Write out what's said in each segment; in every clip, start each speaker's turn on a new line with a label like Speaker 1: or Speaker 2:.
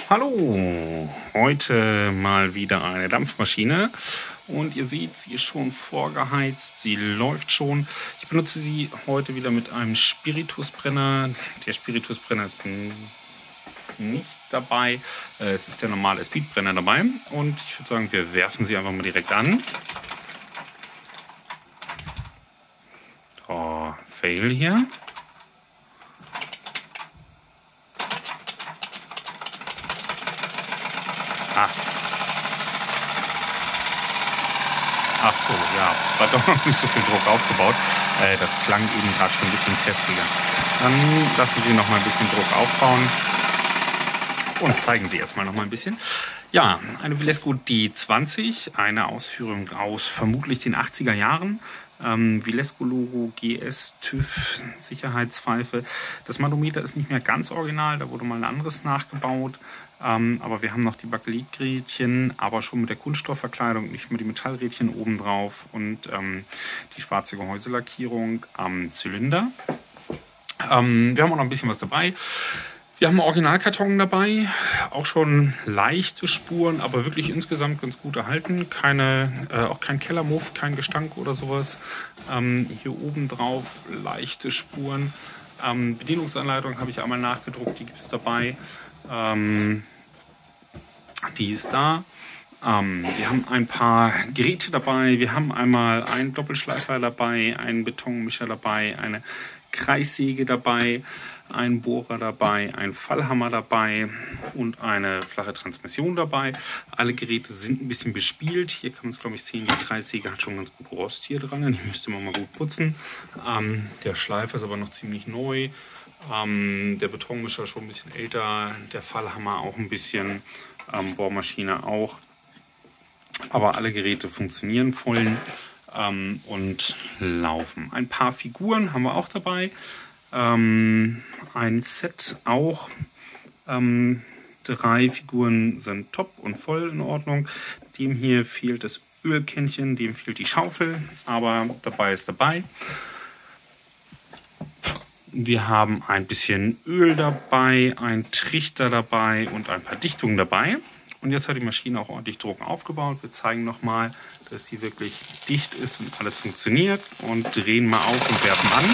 Speaker 1: Hallo, heute mal wieder eine Dampfmaschine und ihr seht, sie ist schon vorgeheizt, sie läuft schon. Ich benutze sie heute wieder mit einem Spiritusbrenner. Der Spiritusbrenner ist nicht dabei, es ist der normale Speedbrenner dabei und ich würde sagen, wir werfen sie einfach mal direkt an. Oh, Fail hier. Ach so, ja, war doch noch nicht so viel Druck aufgebaut. Das klang eben gerade schon ein bisschen kräftiger. Dann lassen wir noch mal ein bisschen Druck aufbauen und zeigen sie erstmal noch mal ein bisschen. Ja, eine Vilesco D20, eine Ausführung aus vermutlich den 80er Jahren. Vilesco-Logo, GS, TÜV, Sicherheitspfeife. Das Manometer ist nicht mehr ganz original, da wurde mal ein anderes nachgebaut. Aber wir haben noch die Bakeliträdchen, aber schon mit der Kunststoffverkleidung, nicht mehr die Metallrädchen oben drauf und die schwarze Gehäuselackierung am Zylinder. Wir haben auch noch ein bisschen was dabei. Wir haben einen Originalkarton dabei, auch schon leichte Spuren, aber wirklich insgesamt ganz gut erhalten. Auch kein Kellermuff, kein Gestank oder sowas. Hier oben drauf leichte Spuren. Bedienungsanleitung habe ich einmal nachgedruckt, die gibt es dabei. Die ist da. Wir haben ein paar Geräte dabei. Wir haben einmal einen Doppelschleifer dabei, einen Betonmischer dabei, eine Kreissäge dabei, ein Bohrer dabei, ein Fallhammer dabei und eine flache Transmission dabei. Alle Geräte sind ein bisschen bespielt. Hier kann man es, glaube ich, sehen, die Kreissäge hat schon ganz gut Rost hier dran. Die müsste man mal gut putzen. Der Schleifer ist aber noch ziemlich neu. Der Betonmischer schon ein bisschen älter. Der Fallhammer auch ein bisschen. Bohrmaschine auch. Aber alle Geräte funktionieren voll und laufen. Ein paar Figuren haben wir auch dabei. Ein Set auch. 3 Figuren sind top und voll in Ordnung. Dem hier fehlt das Ölkännchen, dem fehlt die Schaufel, aber dabei ist dabei. Wir haben ein bisschen Öl dabei, ein Trichter dabei und ein paar Dichtungen dabei. Und jetzt hat die Maschine auch ordentlich Druck aufgebaut. Wir zeigen nochmal, dass sie wirklich dicht ist und alles funktioniert. Und drehen mal auf und werfen an.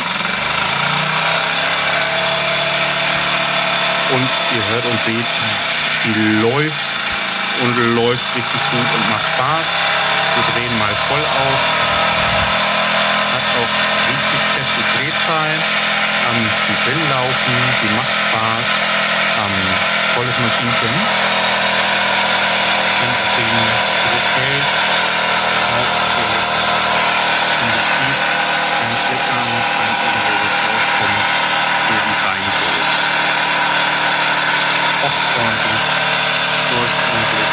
Speaker 1: Und ihr hört und seht, sie läuft und läuft richtig gut und macht Spaß. Wir drehen mal voll auf. Hat auch richtig feste Drehzahl. Die will laufen, die macht Spaß. Volles Maschinchen. Und den Druckfeld auch so im Betrieb kein Fleckern, kein irgendwelches rauskommen, so wie es sein soll. Oft ordentlich, läuft ordentlich.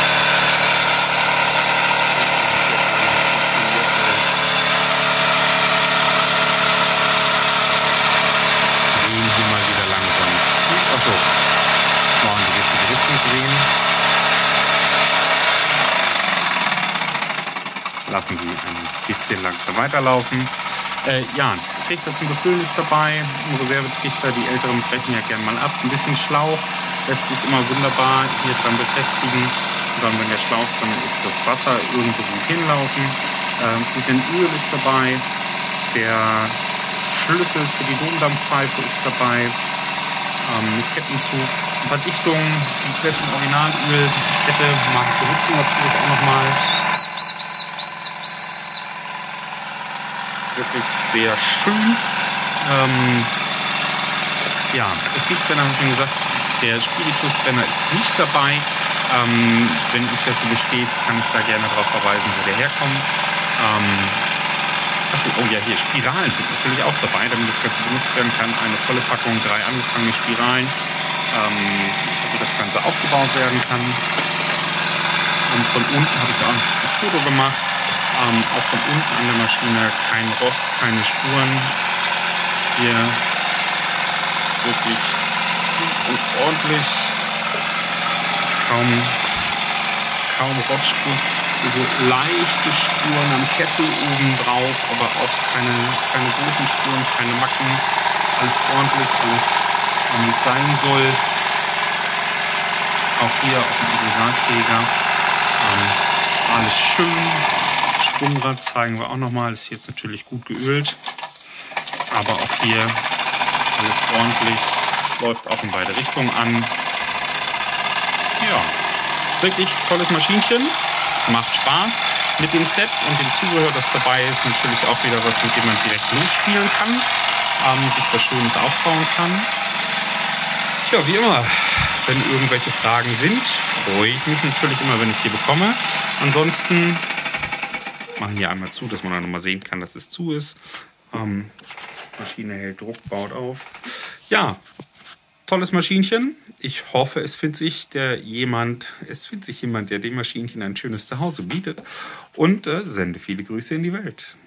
Speaker 1: Hier mal wieder langsam. Achso, wollen wir die richtige Richtung drehen. Lassen Sie ein bisschen langsam weiterlaufen. Ja, Trichter zum Befüllen ist dabei. Ein Reservetrichter, die älteren brechen ja gerne mal ab. Ein bisschen Schlauch lässt sich immer wunderbar hier dran befestigen. Und dann, wenn der Schlauch drin ist, das Wasser irgendwo gut hinlaufen. Ein bisschen Öl ist dabei. Der Schlüssel für die Domdampfpfeife ist dabei, mit Kettenzug, ein paar Dichtungen, komplett im Originalöl, die Kette mag ich benutzen natürlich auch nochmal. Wirklich sehr schön. Ja, der Speedbrenner habe ich schon gesagt, der Spiritusbrenner ist nicht dabei. Wenn euch dazu besteht, kann ich da gerne darauf verweisen, wo der herkommt. Oh ja, hier, Spiralen sind natürlich auch dabei, damit das Ganze benutzt werden kann. Eine volle Packung, 3 angefangene Spiralen, damit das Ganze aufgebaut werden kann. Und von unten habe ich auch noch ein Foto gemacht. Auch von unten an der Maschine kein Rost, keine Spuren. Hier wirklich gut und ordentlich. Kaum Rostspur. So leichte Spuren am Kessel oben drauf, aber auch keine großen Spuren, keine Macken. Alles ordentlich, alles wie es sein soll. Auch hier auf dem Individualträger. Alles schön. Sprungrad zeigen wir auch nochmal. Ist jetzt natürlich gut geölt. Aber auch hier alles ordentlich. Läuft auch in beide Richtungen an. Ja, wirklich tolles Maschinchen. Macht Spaß. Mit dem Set und dem Zubehör, das dabei ist, natürlich auch wieder was, mit dem man direkt losspielen kann. Sich was Schönes aufbauen kann. Ja, wie immer, wenn irgendwelche Fragen sind, freue ich mich natürlich immer, wenn ich die bekomme. Ansonsten machen hier einmal zu, dass man dann nochmal sehen kann, dass es zu ist. Maschine hält Druck, baut auf. Ja, tolles Maschinchen. Ich hoffe, es findet sich jemand, der dem Maschinchen ein schönes Zuhause bietet. Und sende viele Grüße in die Welt.